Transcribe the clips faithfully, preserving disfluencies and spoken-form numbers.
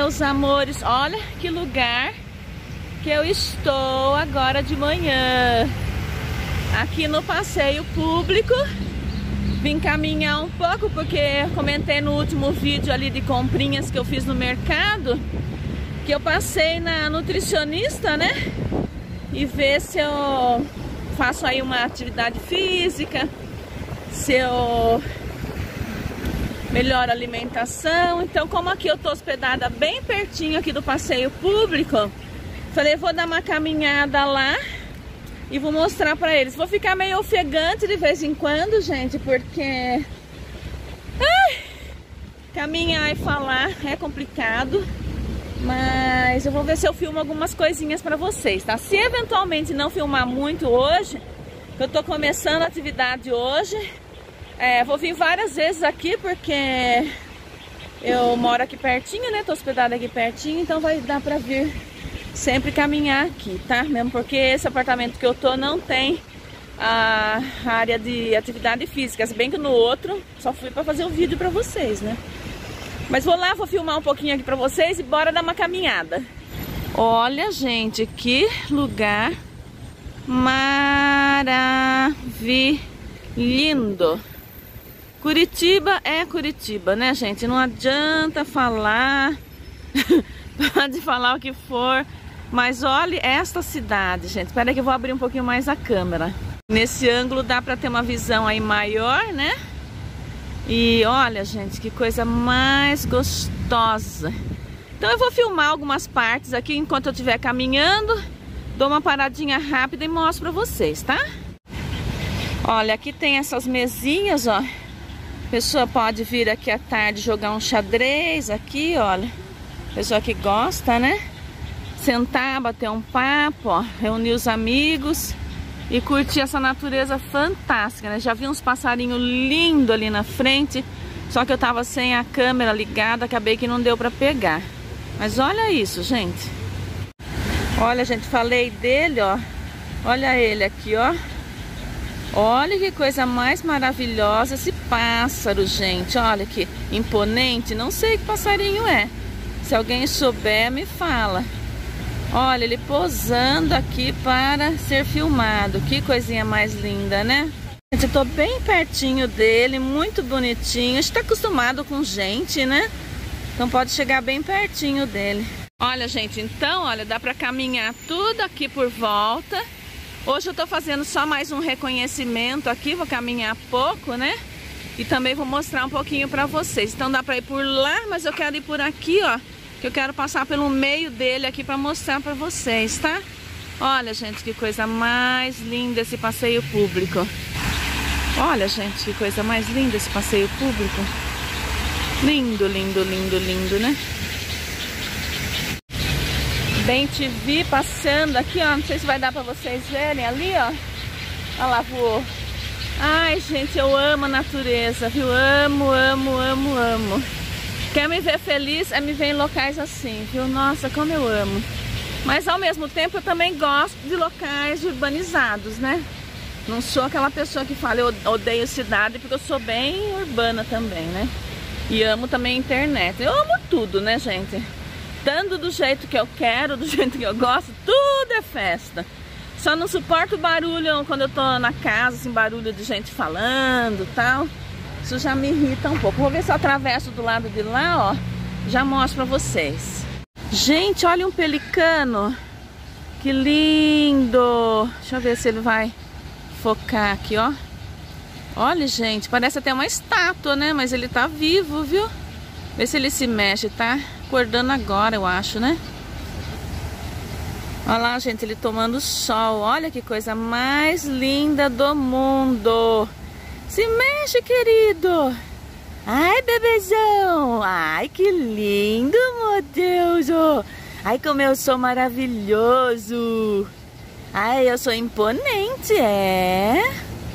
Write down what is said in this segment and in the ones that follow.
meus amores, olha que lugar que eu estou agora de manhã. Aqui no passeio público. Vim caminhar um pouco porque comentei no último vídeo ali de comprinhas que eu fiz no mercado, que eu passei na nutricionista, né? E ver se eu faço aí uma atividade física, se eu melhoro a alimentação. Então, como aqui eu tô hospedada bem pertinho aqui do passeio público, falei, vou dar uma caminhada lá e vou mostrar pra eles. Vou ficar meio ofegante de vez em quando, gente, porque ai, caminhar e falar é complicado. Mas eu vou ver se eu filmo algumas coisinhas pra vocês, tá? Se eventualmente não filmar muito hoje, que eu tô começando a atividade hoje, é, vou vir várias vezes aqui porque eu moro aqui pertinho, né? Tô hospedada aqui pertinho, então vai dar pra vir sempre caminhar aqui, tá? Mesmo porque esse apartamento que eu tô não tem a área de atividade física, se bem que no outro só fui pra fazer o vídeo pra vocês, né? Mas vou lá, vou filmar um pouquinho aqui pra vocês e bora dar uma caminhada. Olha, gente, que lugar maravilhoso. Curitiba é Curitiba, né, gente? Não adianta falar, pode falar o que for, mas olha esta cidade, gente. Espera aí que eu vou abrir um pouquinho mais a câmera. Nesse ângulo dá pra ter uma visão aí maior, né? E olha, gente, que coisa mais gostosa. Então eu vou filmar algumas partes aqui enquanto eu estiver caminhando. Dou uma paradinha rápida e mostro pra vocês, tá? Olha, aqui tem essas mesinhas, ó. A pessoa pode vir aqui à tarde jogar um xadrez aqui, olha. Pessoa que gosta, né? Sentar, bater um papo, ó. Reunir os amigos e curtir essa natureza fantástica, né? Já vi uns passarinhos lindos ali na frente, só que eu tava sem a câmera ligada, acabei que não deu pra pegar. Mas olha isso, gente. Olha, gente, falei dele, ó. Olha ele aqui, ó. Olha que coisa mais maravilhosa esse pássaro, gente. Olha que imponente. Não sei que passarinho é. Se alguém souber, me fala. Olha, ele posando aqui para ser filmado. Que coisinha mais linda, né? Gente, eu tô bem pertinho dele, muito bonitinho. Está acostumado com gente, né? Então pode chegar bem pertinho dele. Olha, gente, então, olha, dá para caminhar tudo aqui por volta. Hoje eu tô fazendo só mais um reconhecimento aqui, vou caminhar pouco, né? E também vou mostrar um pouquinho para vocês. Então dá para ir por lá, mas eu quero ir por aqui, ó. Que eu quero passar pelo meio dele aqui para mostrar para vocês, tá? Olha, gente, que coisa mais linda esse passeio público. Olha, gente, que coisa mais linda esse passeio público. Lindo, lindo, lindo, lindo, né? Bem te vi passando aqui, ó. Não sei se vai dar pra vocês verem ali, ó. Olha lá, voou. Ai, gente, eu amo a natureza, viu? Amo, amo, amo, amo. Quer me ver feliz é me ver em locais assim, viu? Nossa, como eu amo. Mas ao mesmo tempo eu também gosto de locais urbanizados, né? Não sou aquela pessoa que fala eu odeio cidade, porque eu sou bem urbana também, né? E amo também a internet. Eu amo tudo, né, gente? Tanto do jeito que eu quero, do jeito que eu gosto, tudo é festa. Só não suporto barulho quando eu tô na casa, assim, barulho de gente falando e tal. Isso já me irrita um pouco. Vou ver se eu atravesso do lado de lá, ó. Já mostro pra vocês. Gente, olha um pelicano. Que lindo. Deixa eu ver se ele vai focar aqui, ó. Olha, gente, parece até uma estátua, né? Mas ele tá vivo, viu? Vê se ele se mexe, tá acordando agora, eu acho, né? Olha lá, gente, ele tomando sol. Olha que coisa mais linda do mundo. Se mexe, querido. Ai, bebezão. Ai, que lindo, meu Deus. Ai, como eu sou maravilhoso. Ai, eu sou imponente, é?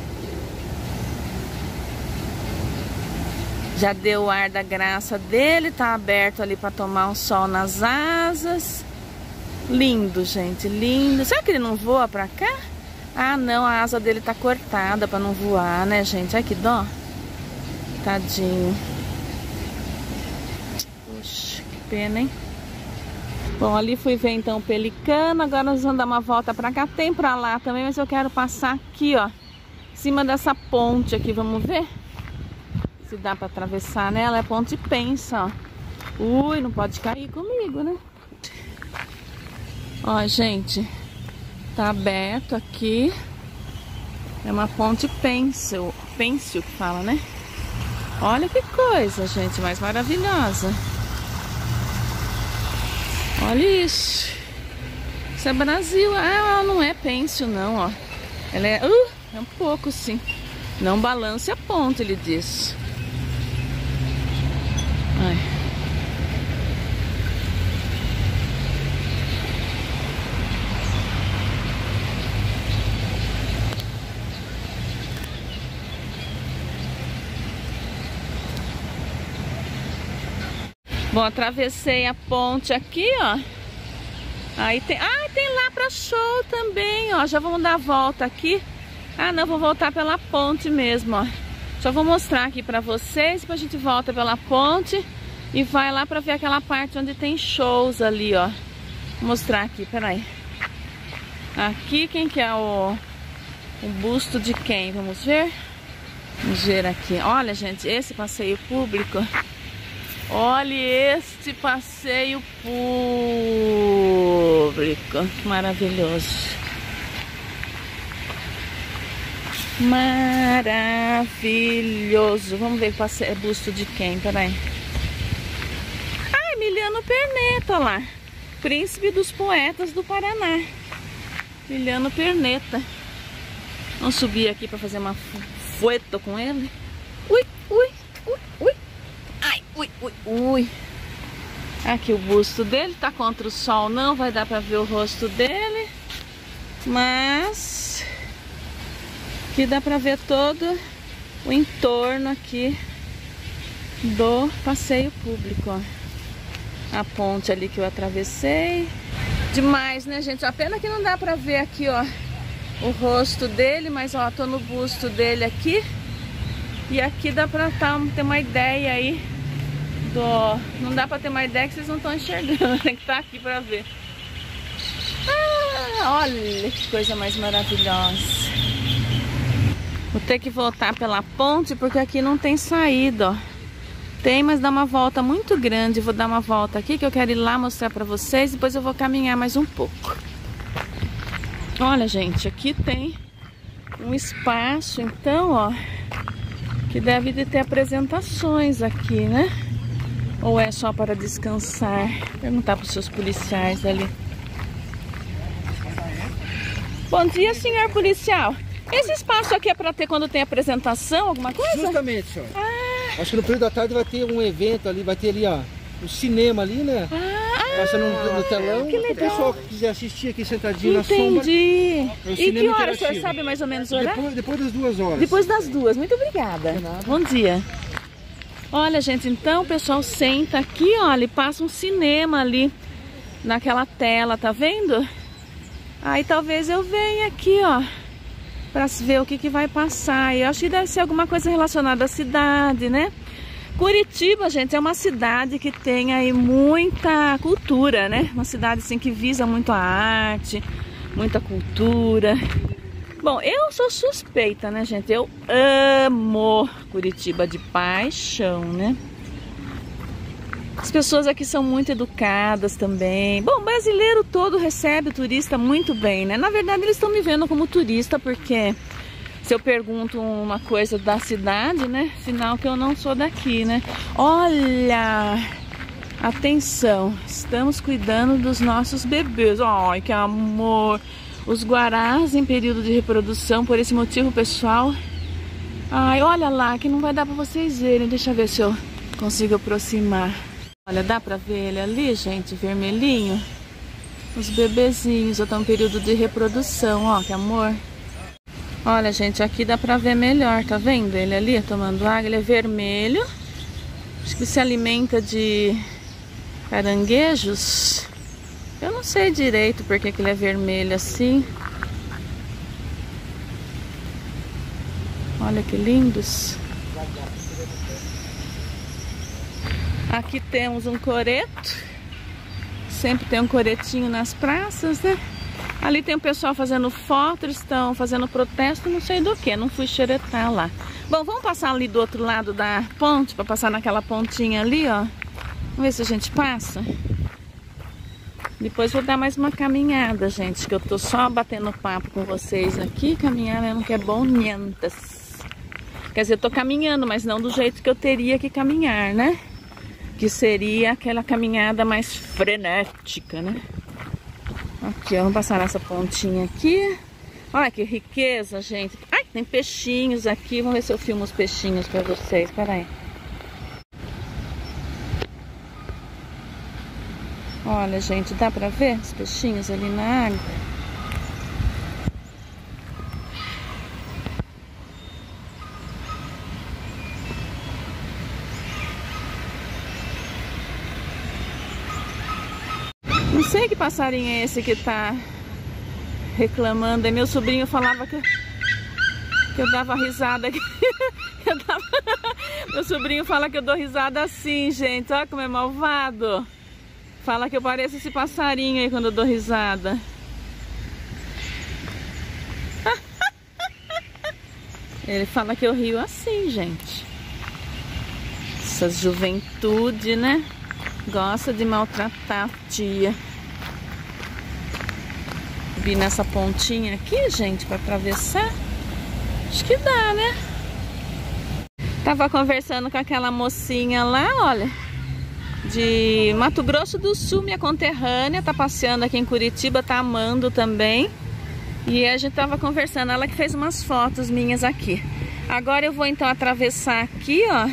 Já deu o ar da graça dele, tá aberto ali para tomar um sol nas asas. Lindo, gente, lindo. Será que ele não voa pra cá? Ah, não, a asa dele tá cortada para não voar, né, gente? Ai, que dó. Tadinho. Puxa, que pena, hein? Bom, ali fui ver então o Pelicano, agora nós vamos dar uma volta pra cá, tem pra lá também, mas eu quero passar aqui, ó, em cima dessa ponte aqui, vamos ver se dá pra atravessar nela, é ponte Pensa, ó. Ui, não pode cair comigo, né? Ó, gente, tá aberto aqui, é uma ponte Pêncil, Pêncil que fala, né? Olha que coisa, gente, mais maravilhosa. Olha isso. Isso é Brasil. Ah, ela não é Pêncil não, ó. Ela é... Uh, é um pouco sim. Não balance a ponte, ele diz. Ai. Bom, atravessei a ponte aqui, ó. Aí tem... Ah, tem lá pra show também, ó. Já vamos dar a volta aqui. Ah, não, vou voltar pela ponte mesmo, ó. Já vou mostrar aqui pra vocês. Depois a gente volta pela ponte e vai lá pra ver aquela parte onde tem shows ali, ó. Vou mostrar aqui, peraí. Aqui, quem que é o... o busto de quem? Vamos ver? Vamos ver aqui. Olha, gente, esse passeio público... Olha este passeio público, maravilhoso, maravilhoso. Vamos ver o é busto de quem, peraí. Ah, Emiliano Perneta, olha lá, príncipe dos poetas do Paraná, Emiliano Perneta. Vamos subir aqui para fazer uma foto com ele. Ui, ui, ui, ui. Ai, ui, ui, ui. Aqui o busto dele, tá contra o sol, não vai dar pra ver o rosto dele. Mas aqui dá pra ver todo o entorno aqui do passeio público, ó. A ponte ali que eu atravessei. Demais, né, gente? A pena que não dá pra ver aqui, ó, o rosto dele, mas ó, tô no busto dele aqui. E aqui dá pra tá, ter uma ideia aí do... Não dá pra ter uma ideia que vocês não estão enxergando. Tem que estar aqui pra ver. Ah, olha que coisa mais maravilhosa. Vou ter que voltar pela ponte porque aqui não tem saída, ó. Tem, mas dá uma volta muito grande. Vou dar uma volta aqui que eu quero ir lá mostrar pra vocês. Depois eu vou caminhar mais um pouco. Olha, gente, aqui tem um espaço, então, ó, que deve de ter apresentações aqui, né? Ou é só para descansar? Perguntar para os seus policiais ali. Bom dia, senhor policial. Esse espaço aqui é para ter quando tem apresentação, alguma coisa? Justamente, senhor. Ah. Acho que no período da tarde vai ter um evento ali, vai ter ali, ó, o cinema ali, né? Ah, passando no, no telão. Que legal. O pessoal que quiser assistir aqui sentadinho Entendi. na sombra. Entendi. É e que hora o senhor sabe mais ou menos o horário? Depois, depois das duas horas. Depois das duas. Muito obrigada. Bom dia. Olha, gente, então o pessoal senta aqui, olha, e passa um cinema ali naquela tela, tá vendo? Aí talvez eu venha aqui, ó, pra ver o que que vai passar. Eu acho que deve ser alguma coisa relacionada à cidade, né? Curitiba, gente, é uma cidade que tem aí muita cultura, né? Uma cidade, assim, que visa muito a arte, muita cultura. Bom, eu sou suspeita, né, gente? Eu amo Curitiba de paixão, né? As pessoas aqui são muito educadas também. Bom, o brasileiro todo recebe o turista muito bem, né? Na verdade, eles estão me vendo como turista porque se eu pergunto uma coisa da cidade, né? Sinal que eu não sou daqui, né? Olha! Atenção! Estamos cuidando dos nossos bebês. Ai, que amor! Os guarás em período de reprodução, por esse motivo, pessoal. Ai, olha lá, que não vai dar pra vocês verem. Deixa eu ver se eu consigo aproximar. Olha, dá pra ver ele ali, gente, vermelhinho? Os bebezinhos, estão em período de reprodução, ó, que amor. Olha, gente, aqui dá pra ver melhor, tá vendo? Ele ali tomando água, ele é vermelho. Acho que se alimenta de caranguejos. Eu não sei direito porque que ele é vermelho assim. Olha que lindos. Aqui temos um coreto. sempre tem um coretinho nas praças, né? Ali tem o pessoal fazendo foto, eles estão fazendo protesto, não sei do que, não fui xeretar lá. Bom, vamos passar ali do outro lado da ponte, para passar naquela pontinha ali, ó. Vamos ver se a gente passa. Depois vou dar mais uma caminhada, gente, que eu tô só batendo papo com vocês aqui. Caminhar não que é bom, nientas. Quer dizer, eu tô caminhando, mas não do jeito que eu teria que caminhar, né? Que seria aquela caminhada mais frenética, né? Aqui, ó, vamos passar nessa pontinha aqui. Olha que riqueza, gente. Ai, tem peixinhos aqui. Vamos ver se eu filmo os peixinhos pra vocês. Espera aí. Olha, gente, dá pra ver os peixinhos ali na água? Não sei que passarinho é esse que tá reclamando. E meu sobrinho falava que, que eu dava risada aqui. Eu dava... Meu sobrinho fala que eu dou risada assim, gente. Olha como é malvado. Fala que eu pareço esse passarinho aí quando eu dou risada. Ele fala que eu rio assim, gente. Essa juventude, né? Gosta de maltratar a tia. Vi nessa pontinha aqui, gente, para atravessar. Acho que dá, né? Tava conversando com aquela mocinha lá, olha, de Mato Grosso do Sul, minha conterrânea, tá passeando aqui em Curitiba, tá amando também. E a gente tava conversando, ela que fez umas fotos minhas aqui. Agora eu vou então atravessar aqui, ó.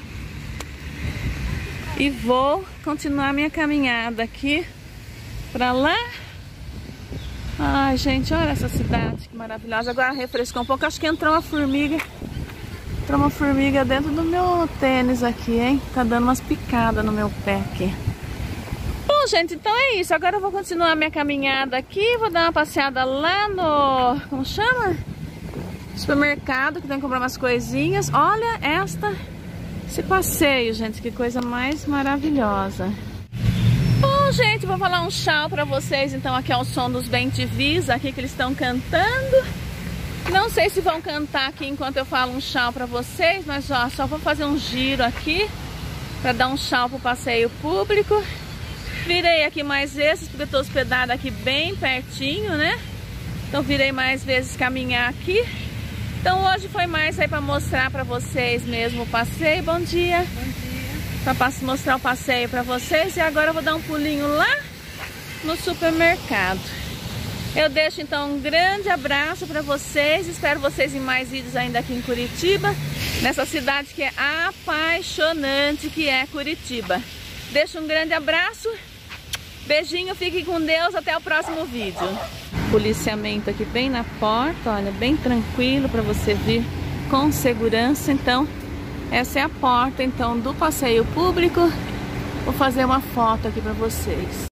E vou continuar minha caminhada aqui pra lá. Ai, gente, olha essa cidade, que maravilhosa. Agora refrescou um pouco, acho que entrou uma formiga. Entrou uma formiga dentro do meu tênis aqui, hein? Tá dando umas picadas no meu pé aqui. Bom, gente, então é isso. Agora eu vou continuar minha caminhada aqui. Vou dar uma passeada lá no... como chama? Supermercado, que tem que comprar umas coisinhas. Olha esta... esse passeio, gente, que coisa mais maravilhosa. Bom, gente, vou falar um tchau pra vocês. Então aqui é o som dos Ben T Vs, aqui que eles estão cantando. Não sei se vão cantar aqui enquanto eu falo um tchau pra vocês, mas ó, só vou fazer um giro aqui pra dar um tchau pro passeio público. Virei aqui mais vezes, porque eu tô hospedada aqui bem pertinho, né? Então virei mais vezes caminhar aqui. Então hoje foi mais aí pra mostrar pra vocês mesmo o passeio. Bom dia! Bom dia! Pra mostrar o passeio pra vocês. E agora eu vou dar um pulinho lá no supermercado. Eu deixo então um grande abraço pra vocês. Espero vocês em mais vídeos ainda aqui em Curitiba. Nessa cidade que é apaixonante, que é Curitiba. Deixo um grande abraço. Beijinho, fiquem com Deus. Até o próximo vídeo. Policiamento aqui bem na porta, olha, bem tranquilo para você vir com segurança. Então, essa é a porta então do passeio público. Vou fazer uma foto aqui para vocês.